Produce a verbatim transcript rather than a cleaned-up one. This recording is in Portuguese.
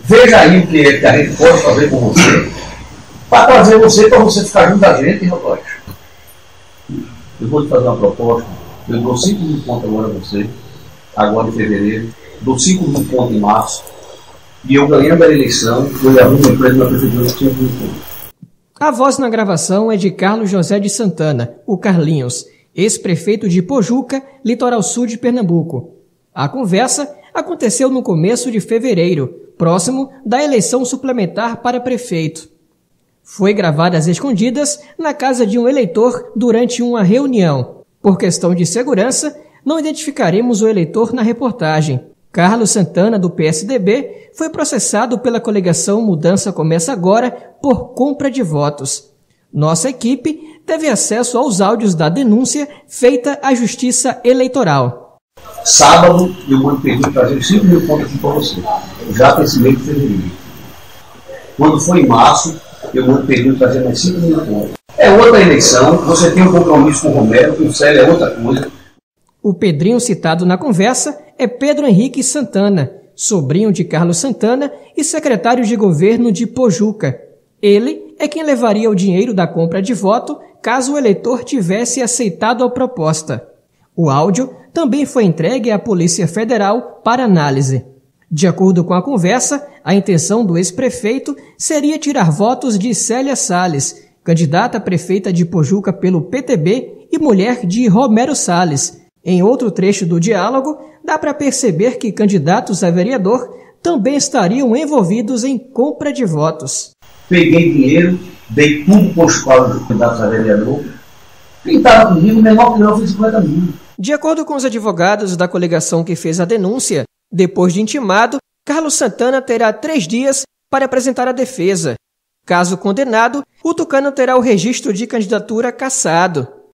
Veja aí o que, é que a gente pode fazer com você, para trazer você, para você ficar junto da gente, rapaz. Eu vou te fazer uma proposta, eu dou cinco mil pontos agora a você, agora em fevereiro, dou cinco mil pontos em março, e eu ganhando a eleição, eu levo uma empresa na prefeitura de cinco mil pontos. A voz na gravação é de Carlos José de Santana, o Carlinhos, ex-prefeito de Pojuca, litoral sul de Pernambuco. A conversa aconteceu no começo de fevereiro, próximo da eleição suplementar para prefeito. Foi gravada às escondidas na casa de um eleitor durante uma reunião. Por questão de segurança, não identificaremos o eleitor na reportagem. Carlos Santana, do P S D B, foi processado pela coligação Mudança Começa Agora por compra de votos. Nossa equipe teve acesso aos áudios da denúncia feita à Justiça Eleitoral. Sábado, eu vou pedir trazer cinco mil pontos aqui para você, já para esse mês de fevereiro. Quando for em março, eu vou pedir trazer mais cinco mil pontos. É outra eleição, você tem um compromisso com o Romero, com o Célio é outra coisa. O Pedrinho citado na conversa é Pedro Henrique Santana, sobrinho de Carlos Santana e secretário de governo de Pojuca. Ele é quem levaria o dinheiro da compra de voto caso o eleitor tivesse aceitado a proposta. O áudio também foi entregue à Polícia Federal para análise. De acordo com a conversa, a intenção do ex-prefeito seria tirar votos de Célia Salles, candidata a prefeita de Pojuca pelo P T B e mulher de Romero Salles. Em outro trecho do diálogo, dá para perceber que candidatos a vereador também estariam envolvidos em compra de votos. Peguei dinheiro, dei tudo para os quadros dos candidatos a vereador. Quem estava comigo, menor que não, foi cinquenta mil. De acordo com os advogados da coligação que fez a denúncia, depois de intimado, Carlos Santana terá três dias para apresentar a defesa. Caso condenado, o tucano terá o registro de candidatura cassado.